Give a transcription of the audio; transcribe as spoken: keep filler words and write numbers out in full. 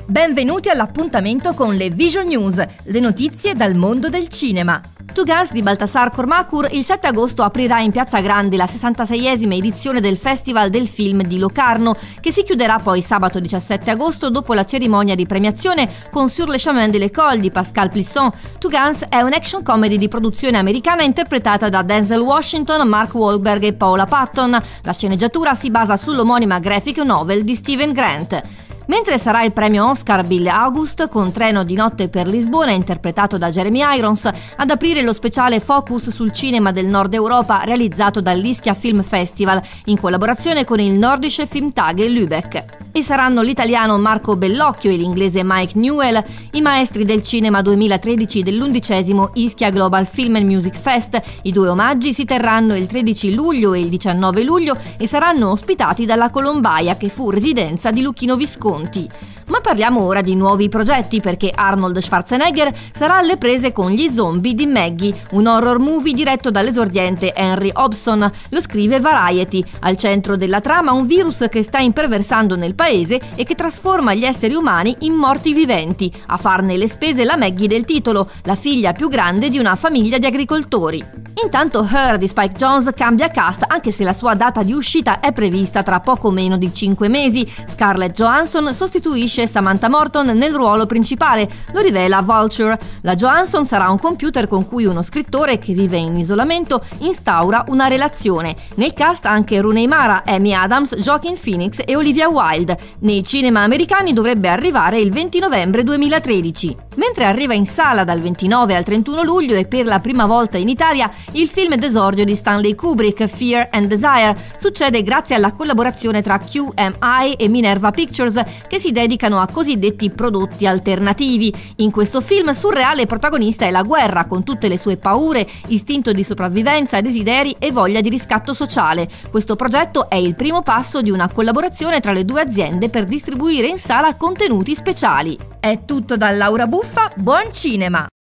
Benvenuti all'appuntamento con le Vision News, le notizie dal mondo del cinema. Two Guns di Baltasar Kormákur il sette agosto aprirà in Piazza Grande la sessantaseiesima edizione del Festival del Film di Locarno, che si chiuderà poi sabato diciassette agosto dopo la cerimonia di premiazione con Sur le chemin de l'école di Pascal Plisson. Two Guns è un action comedy di produzione americana interpretata da Denzel Washington, Mark Wahlberg e Paula Patton. La sceneggiatura si basa sull'omonima graphic novel di Steven Grant. Mentre sarà il premio Oscar Bill August con Treno di notte per Lisbona, interpretato da Jeremy Irons, ad aprire lo speciale Focus sul cinema del Nord Europa realizzato dall'Ischia Film Festival in collaborazione con il Nordische Filmtage Lübeck. E saranno l'italiano Marco Bellocchio e l'inglese Mike Newell i maestri del cinema duemilatredici dell'undicesimo Ischia Global Film and Music Fest. I due omaggi si terranno il tredici luglio e il diciannove luglio e saranno ospitati dalla Colombaia, che fu residenza di Luchino Visconti. Ma parliamo ora di nuovi progetti, perché Arnold Schwarzenegger sarà alle prese con Gli zombie di Maggie, un horror movie diretto dall'esordiente Henry Hobson. Lo scrive Variety. Al centro della trama un virus che sta imperversando nel paese e che trasforma gli esseri umani in morti viventi. A farne le spese la Maggie del titolo, la figlia più grande di una famiglia di agricoltori. Intanto Her di Spike Jonze cambia cast, anche se la sua data di uscita è prevista tra poco meno di cinque mesi. Scarlett Johansson sostituisce Samantha Morton nel ruolo principale, lo rivela Vulture. La Johansson sarà un computer con cui uno scrittore che vive in isolamento instaura una relazione. Nel cast anche Rooney Mara, Amy Adams, Joaquin Phoenix e Olivia Wilde. Nei cinema americani dovrebbe arrivare il venti novembre duemilatredici. Mentre arriva in sala dal ventinove al trentuno luglio e per la prima volta in Italia il film d'esordio di Stanley Kubrick, Fear and Desire. Succede grazie alla collaborazione tra Q M I e Minerva Pictures, che si dedicano a cosiddetti prodotti alternativi. In questo film surreale protagonista è la guerra, con tutte le sue paure, istinto di sopravvivenza, desideri e voglia di riscatto sociale. Questo progetto è il primo passo di una collaborazione tra le due aziende per distribuire in sala contenuti speciali. È tutto da Laura Buffa, buon cinema!